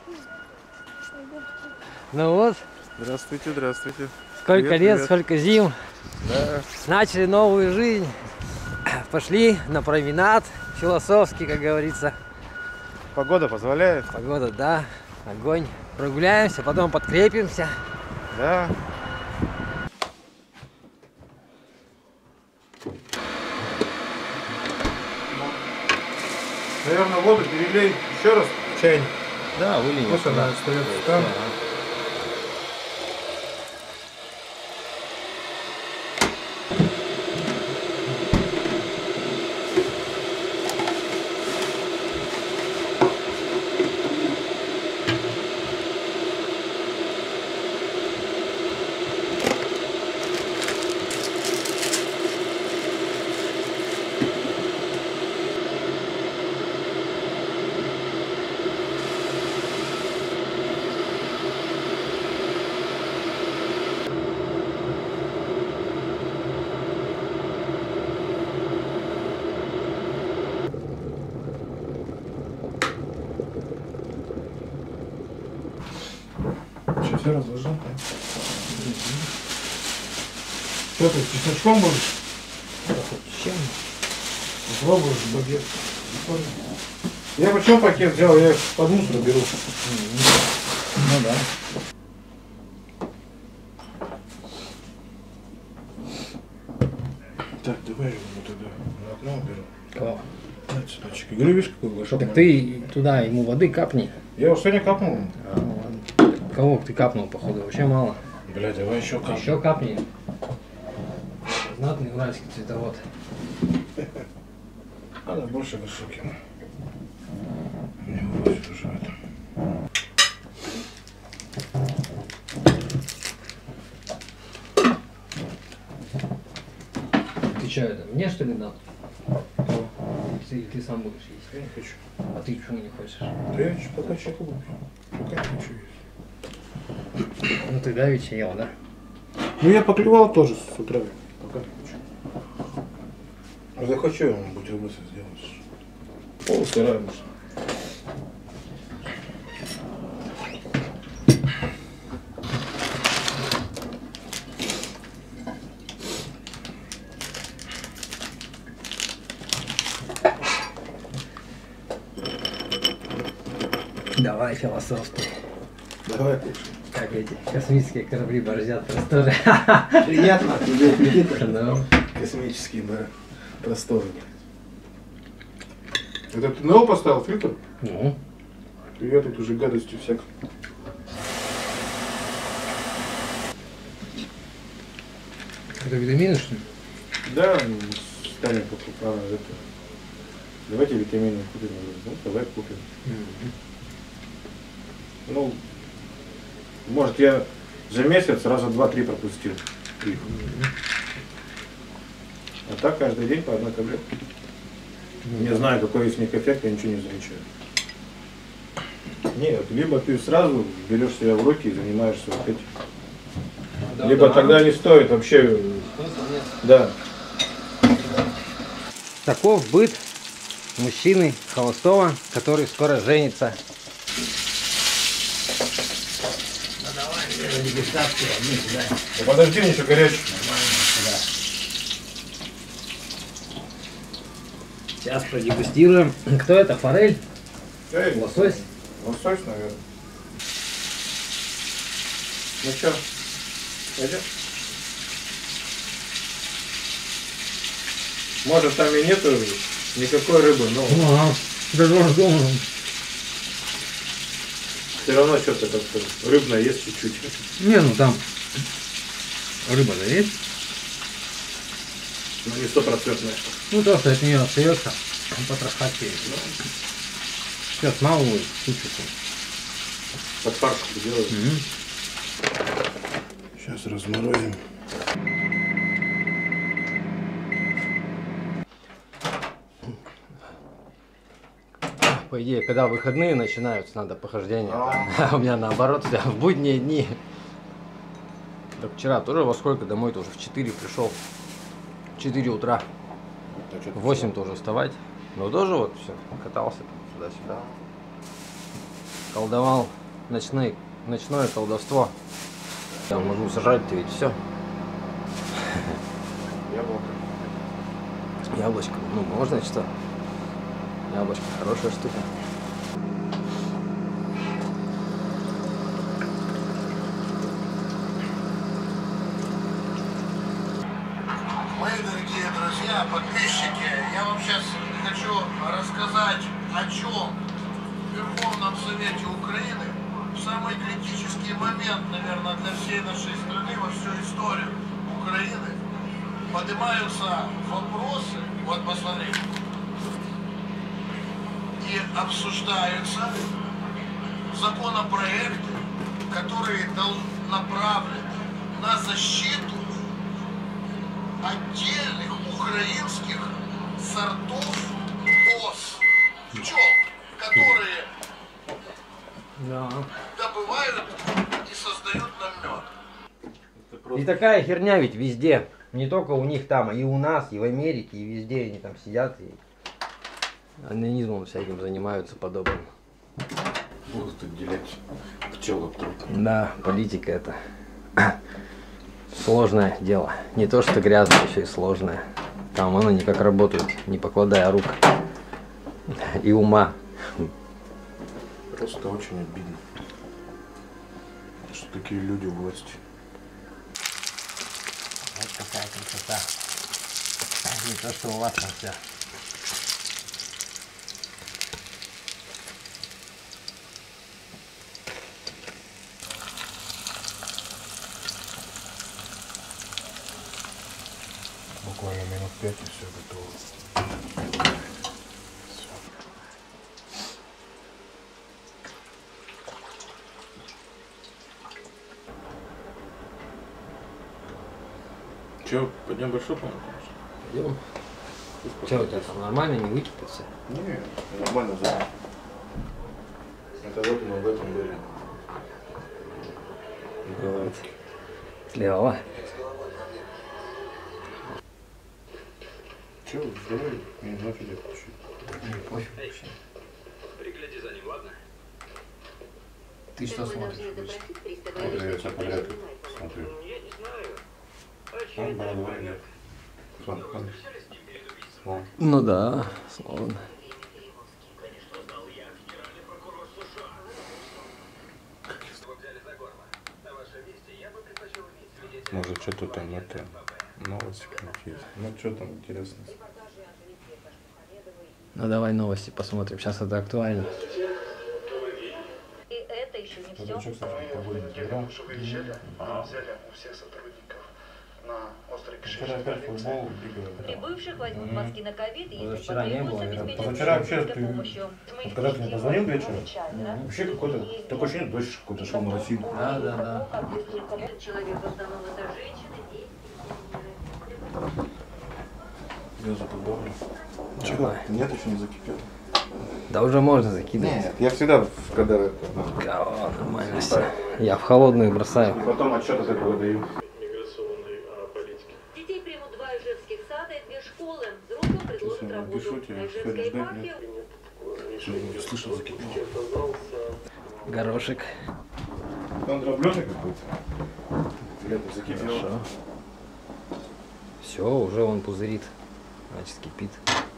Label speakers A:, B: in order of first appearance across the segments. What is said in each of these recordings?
A: Ну вот.
B: Здравствуйте, здравствуйте.
A: Сколько
B: Привет,
A: лет,
B: привет.
A: сколько зим.
B: Да.
A: Начали новую жизнь. Пошли на променад философский, как говорится.
B: Погода позволяет?
A: Погода, да, огонь. Прогуляемся, потом подкрепимся.
B: Да. Наверное, воду перелей еще раз в чайник.
A: Да, выльем.
B: Вот она остается там. Сейчас я разложил. Что ты, с чесночком будешь?
A: Чем?
B: Попробуешь багет. Я почему пакет взял? Я их под мусор беру.
A: Ну да.
B: Так, давай его туда. На окно беру.
A: Кого?
B: Цветочки. Говорю, видишь, какой большой.
A: Так ты туда ему воды капни.
B: Я уже сегодня капнул.
A: А, ну ладно. Кого ты капнул, походу? Вообще мало.
B: Бля, давай еще капнем.
A: Еще капни. Знатный уральский цветовод.
B: Надо больше Высокина. У него больше уже это.
A: Ты что это, мне что ли надо? Или ты сам будешь есть?
B: Я не хочу.
A: А ты почему не хочешь?
B: Да я пока чайку выпью. Пока не хочу есть.
A: Ну ты давеча ел, да?
B: Ну я поклевал тоже с утра. Пока не хочу. А захочу, я вам бутерброды сделать. Пол сырая можно.
A: Давай философствуй.
B: Давай кушай.
A: Как эти космические корабли бороздят просторы.
B: Приятно тебе аппетита.
A: Ну.
B: Космические, да, просторы. Это ты новый поставил фильтр?
A: Ну.
B: Я тут уже гадостью всякой.
A: Это витамины, что ли?
B: Да, станем покупать это. Давайте витамины купим. Ну, давай купим. Ну, может я за месяц раза 2-3 пропустил. А так каждый день по одной таблетке. Не знаю, какой из них эффект, я ничего не замечаю. Нет, либо ты сразу берешь себя в руки и занимаешься вот этим.
A: Да,
B: Либо
A: да.
B: тогда не стоит вообще. Да.
A: Таков быт мужчины холостого, который скоро женится. Ну давай, дегустацию одну сюда.
B: Да подожди, мне еще горячий.
A: Сейчас продегустируем. Кто это? Форель?
B: Эй,
A: Лосось?
B: лосось, наверное. Ну что, пойдем? Может там и нету никакой рыбы, но
A: Ага, даже дома.
B: все равно что-то как-то рыбное есть чуть-чуть.
A: Не, ну там рыба-то есть.
B: Но не стопроцентное.
A: Ну то, что от нее остается, потрахать ее. Сейчас мало будет, чуть-чуть.
B: Под фаршку делаем. Сейчас разморозим.
A: По идее, когда выходные начинаются, надо похождение. А у меня наоборот, в будние дни. Так вчера тоже во сколько домой тоже в 4 пришел. В 4 утра. В 8 тоже вставать. Но тоже вот все, катался туда-сюда. колдовал ночное колдовство. Я могу сажать-то ведь все.
B: Яблоко.
A: Яблочко, ну можно что? Яблочко хорошая штука.
C: Мои дорогие друзья, подписчики, я вам сейчас хочу рассказать, о чем в Верховном Совете Украины в самый критический момент, наверное, для всей нашей страны, во всю историю Украины, поднимаются вопросы, вот посмотрите, и обсуждаются законопроекты, которые направлены на защиту отдельных украинских сортов ос пчел, которые добывают и создают нам мед.
A: И такая херня ведь везде. Не только у них там, и у нас, и в Америке, и везде они там сидят и анонизмом всяким занимаются подобным.
B: Будут отделять пчел от трупа.
A: Да, политика это сложное дело. Не то что грязное, еще и сложное. Там оно никак работает, не покладая рук и ума.
B: Просто очень обидно, что такие люди у власти.
A: Вот какая красота. Не то что у вас там все.
B: Буквально минут 5 и все готово. Че, пойдем большой, по-моему?
A: Пойдем. Че у тебя там нормально не выкипится?
B: Не, нормально за. Это вот мы в этом были. Головки.
A: Клево.
B: Че, давай, не нафиг включить.
A: Не пофиг вообще.
D: Пригляди за ним, ладно?
A: Ты что смотришь?
B: Вот я тебя подряд смотрю.
D: Я не знаю.
B: Он бородой нет. Смотри, смотри. Вон.
A: Ну да, словно.
B: Может, что-то там это новости какие-то. Ну, что там интересно.
A: Ну давай новости посмотрим, сейчас это актуально.
E: И это еще не все.
B: Что, кстати, погода не играл?
C: Взяли у всех сотрудников на острый
B: Вчера опять футбол бегали.
E: Прибывших возьмут маски на ковид, и если
A: Позавчера не было,
E: потребуется,
A: наверное.
E: обеспечат
B: Позавчера вообще
E: медицинской
B: ты-
E: помощью.
B: Вот когда ты мне позвонил вечером, вообще какой-то такое ощущение, дождь какой-то шел моросил.
A: Да, да, да.
E: Человек в основном это женщины, дети.
B: Я заподобрил. Чего?
A: Давай.
B: Нет, еще не закипел.
A: Да уже можно закидывать.
B: Нет, я всегда, когда это,
A: Кого, нормально все. Я в холодную бросаю.
B: и потом отчет от этого даю.
D: Миграционной политики.
E: Детей примут 2 ижевских сада и 2 школы. Взрослым предложат
B: я
E: работу.
B: напишу тебе,
E: На Ижевской
B: сегодня ждать
E: епархии
B: Я слышал, закипел.
A: Горошек.
B: Там дробленый какой-то. Лето закипел.
A: Хорошо. Все, уже он пузырит. Значит, кипит.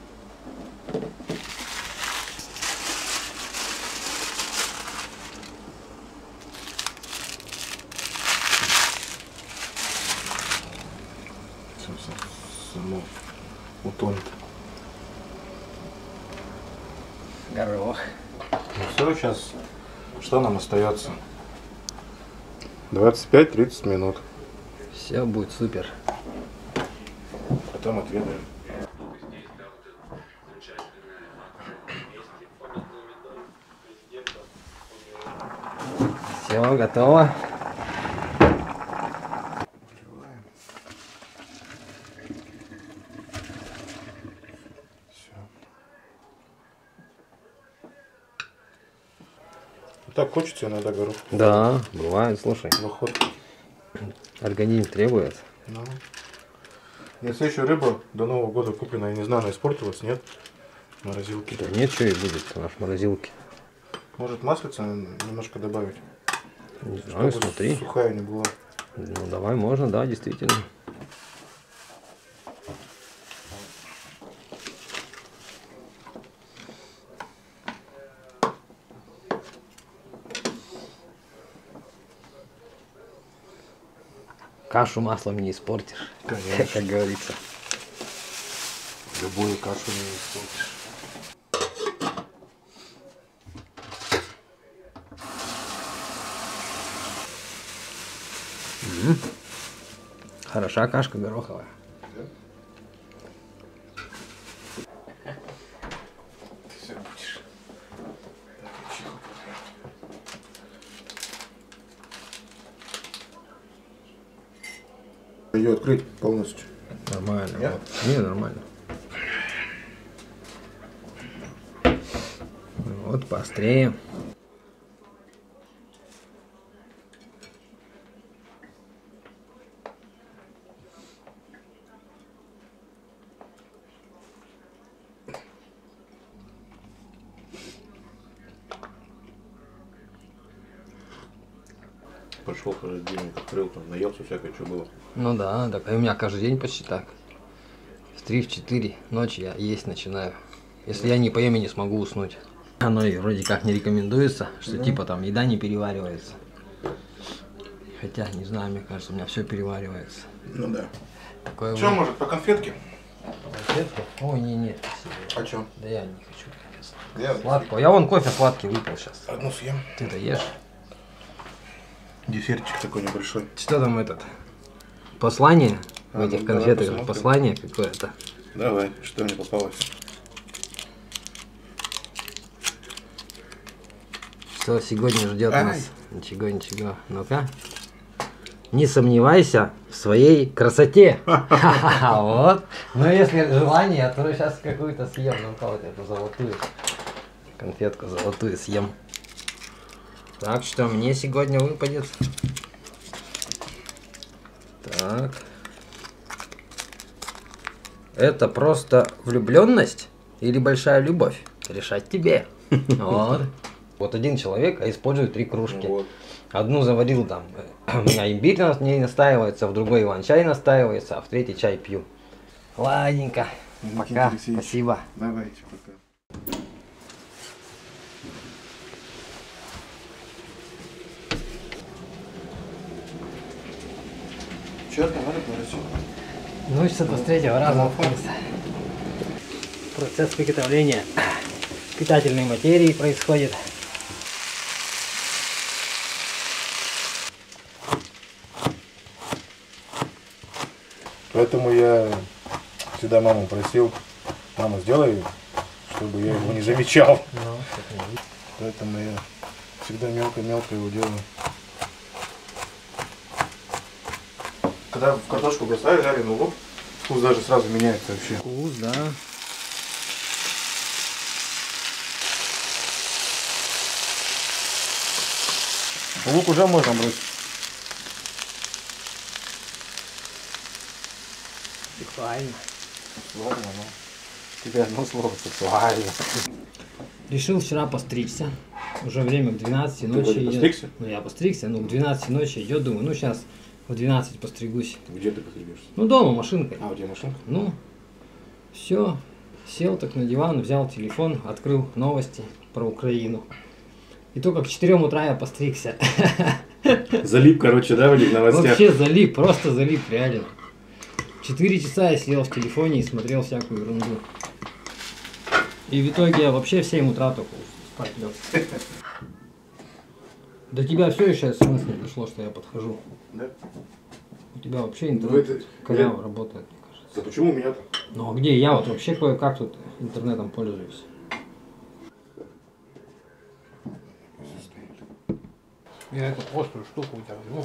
B: Само утонет.
A: Горох.
B: Ну все, сейчас что нам остается? 25-30 минут.
A: Все будет супер.
B: Потом отведаем.
A: Все, готово.
B: Все. Так хочется иногда горох.
A: Да, бывает, слушай.
B: В охоту.
A: Организм требует.
B: Ну. Если еще рыба до Нового года куплена, я не знаю, она испортилась, нет? В морозилке.
A: Да нет, что и будет у нас в морозилке.
B: Может маслица немножко добавить?
A: Не знаю,
B: Чтобы
A: смотри.
B: сухая не была.
A: Ну давай, можно, да, действительно. Кашу маслом не испортишь,
B: Конечно.
A: как говорится.
B: Любую кашу не испортишь.
A: Хороша кашка гороховая.
B: Ты все будешь. Ее открыть полностью.
A: Нормально.
B: Нет?
A: Вот. Не, нормально. Вот поострее.
B: Пошел холодильник, открыл, там наелся всякое, что было.
A: Ну да, так и у меня каждый день почти так. В 3-4 ночи я есть начинаю. Если я не поем, я не смогу уснуть. Оно и вроде как не рекомендуется, что типа там еда не переваривается. Хотя, не знаю, мне кажется, у меня все переваривается.
B: Ну да.
A: Такое
B: Что, может, по конфетке?
A: конфетку? Ой, не, спасибо.
B: А что?
A: Да я не хочу, конечно.
B: Я
A: Сладкого. Я вон кофе сладкий выпил сейчас.
B: одну съем.
A: Ты-то ешь?
B: Десертик такой небольшой.
A: Что там этот? Послание в
B: А,
A: этих
B: ну, давай
A: конфетах?
B: посмотрим.
A: Послание какое-то.
B: Давай, что мне попалось?
A: Что сегодня ждет
B: Ай.
A: нас? Ничего, ничего. Ну-ка. Не сомневайся в своей красоте. Вот. Ну, если желание, то сейчас какую-то съем. Ну-ка, вот эту золотую конфетку золотую съем. Так, что мне сегодня выпадет? Так. Это просто влюбленность или большая любовь? Решать тебе. Вот. Вот один человек, а использует 3 кружки.
B: Вот.
A: Одну заварил там, у меня имбирь в ней настаивается, в другой иван-чай настаивается, а в третий чай пью. Ладненько.
B: Валентин
A: Пока.
B: Алексеевич.
A: Спасибо.
B: Давайте, пока. Что там, надо говорить?
A: Ну и с 23-го раза открылся. Процесс приготовления питательной материи происходит.
B: Поэтому я всегда маму просил, мама, сделай, чтобы я его не замечал. Поэтому я всегда мелко-мелко его делаю. Когда в картошку бросаешь жареный лук, вкус даже сразу меняется вообще.
A: Вкус, да.
B: Лук уже можно бросить.
A: Сексуально.
B: Ладно, ну. Тебе одно слово сексуально.
A: Решил вчера постричься. Уже время к 12 ночи
B: вроде
A: идет.
B: постригся?
A: Ну я постригся, ну к 12 ночи идет, думаю, ну сейчас в 12 постригусь.
B: Где ты постригешься?
A: Ну дома машинкой.
B: А, у тебя машинка?
A: Ну, все. Сел так на диван, взял телефон, открыл новости про Украину. И только к 4 утра я постригся.
B: Залип, короче, да, в этих новостях?
A: Вообще залип, просто залип, реально. 4 часа я сидел в телефоне и смотрел всякую ерунду. И в итоге я вообще в 7 утра только спать лег. До тебя все еще смс не пришло, что я подхожу.
B: Да?
A: У тебя вообще интернет
B: это-
A: коряво работает, мне кажется.
B: Да почему у меня так?
A: Ну а где? Я вот вообще кое-как тут интернетом пользуюсь. Я эту острую штуку у тебя возьму.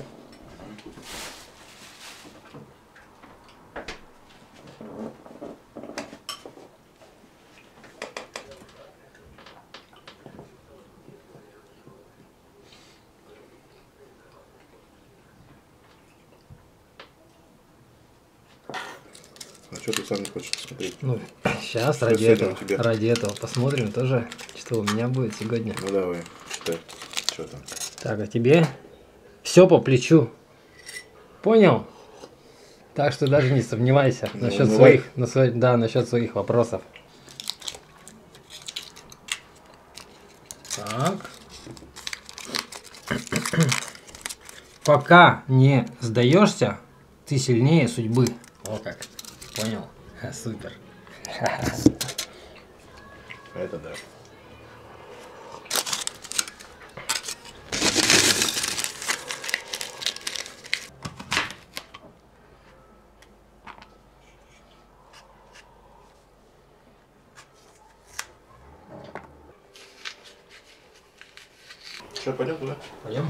B: А что ты сам не хочешь смотреть?
A: Ну, сейчас
B: Что
A: ради
B: сегодня
A: этого,
B: у тебя?
A: ради этого посмотрим тоже, что у меня будет сегодня.
B: Ну давай. Так, что там?
A: Так, а тебе все по плечу. Понял? Так что даже не сомневайся насчет своих, насчет своих вопросов. Так. Пока не сдаешься, ты сильнее судьбы. О как. Понял? Супер.
B: Это да. Что, пойдем туда?
A: Пойдем?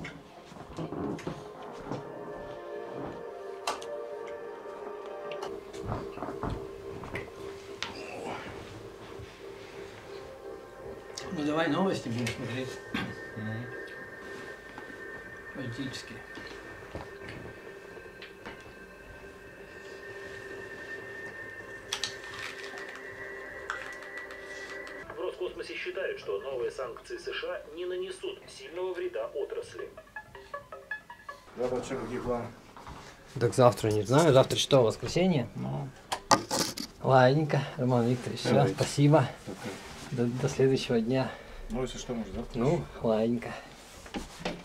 A: Ну давай новости будем смотреть. Политические.
F: В Роскосмосе считают, что новые санкции США не нанесут сильного вреда отрасли.
B: Завтра что, какие планы?
A: Так завтра не знаю. Завтра что, воскресенье? Ну, ладненько, Роман Викторович. Все,
B: Давайте.
A: спасибо. До следующего дня.
B: Ну, если что, может, завтра.
A: Ну, ладненько.